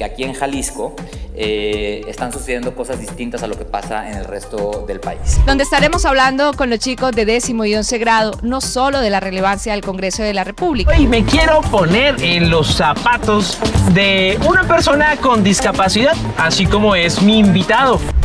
aquí en Jalisco están sucediendo cosas distintas a lo que pasa en el resto del país. Donde estaremos hablando con los chicos de 10º y 11 grado, no solo de la relevancia del Congreso de la República. Hoy me quiero poner en los zapatos de una persona con discapacidad, así como es mi invitado.